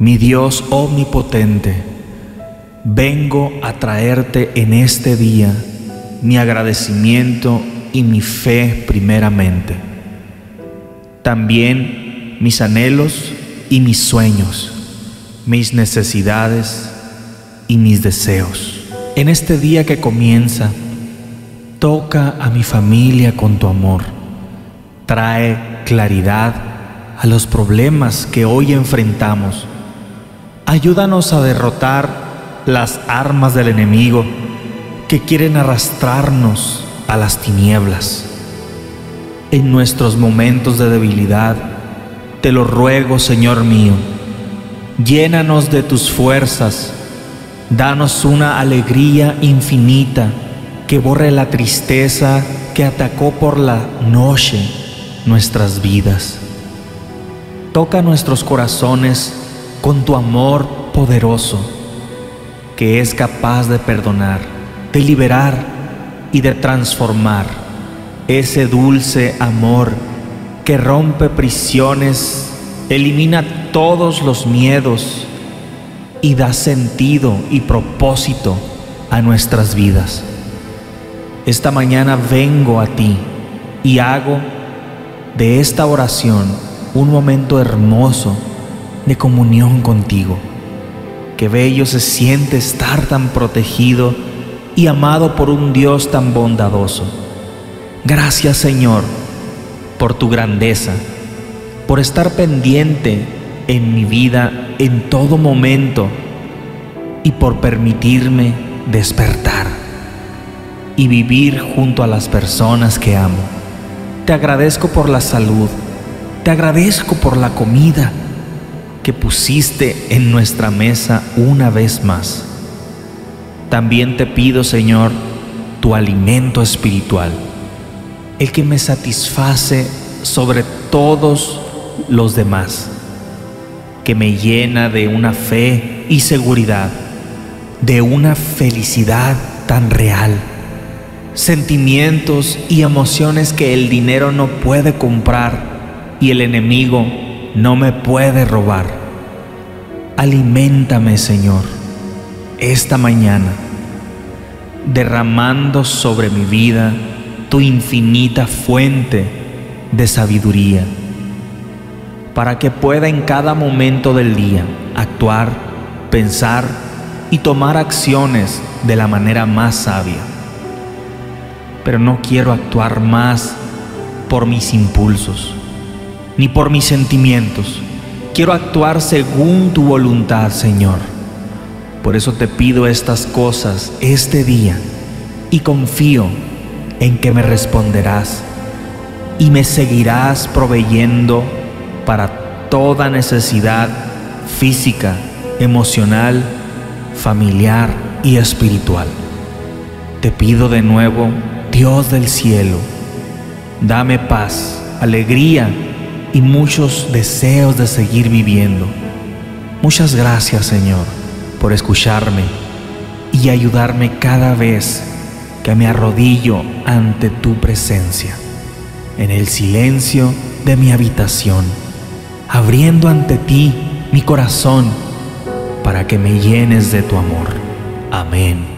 Mi Dios omnipotente, vengo a traerte en este día mi agradecimiento y mi fe primeramente. También mis anhelos y mis sueños, mis necesidades y mis deseos. En este día que comienza, toca a mi familia con tu amor. Trae claridad a los problemas que hoy enfrentamos. Ayúdanos a derrotar las armas del enemigo que quieren arrastrarnos a las tinieblas. En nuestros momentos de debilidad, te lo ruego, Señor mío, llénanos de tus fuerzas, danos una alegría infinita que borre la tristeza que atacó por la noche nuestras vidas. Toca nuestros corazones con tu amor poderoso, que es capaz de perdonar, de liberar y de transformar. Ese dulce amor que rompe prisiones, elimina todos los miedos y da sentido y propósito a nuestras vidas. Esta mañana vengo a ti y hago de esta oración un momento hermoso de comunión contigo. Qué bello se siente estar tan protegido y amado por un Dios tan bondadoso. Gracias, Señor, por tu grandeza, por estar pendiente en mi vida en todo momento y por permitirme despertar y vivir junto a las personas que amo. Te agradezco por la salud, te agradezco por la comida que pusiste en nuestra mesa una vez más. También te pido, Señor, tu alimento espiritual, el que me satisface sobre todos los demás, que me llena de una fe y seguridad, de una felicidad tan real, sentimientos y emociones que el dinero no puede comprar y el enemigo no me puede robar. Aliméntame, Señor, esta mañana, derramando sobre mi vida tu infinita fuente de sabiduría, para que pueda en cada momento del día actuar, pensar y tomar acciones de la manera más sabia. Pero no quiero actuar más por mis impulsos, ni por mis sentimientos. Quiero actuar según tu voluntad, Señor. Por eso te pido estas cosas este día y confío en que me responderás y me seguirás proveyendo para toda necesidad física, emocional, familiar y espiritual. Te pido de nuevo, Dios del cielo, dame paz, alegría y muchos deseos de seguir viviendo. Muchas gracias, Señor, por escucharme y ayudarme cada vez que me arrodillo ante tu presencia, en el silencio de mi habitación, abriendo ante ti mi corazón para que me llenes de tu amor. Amén.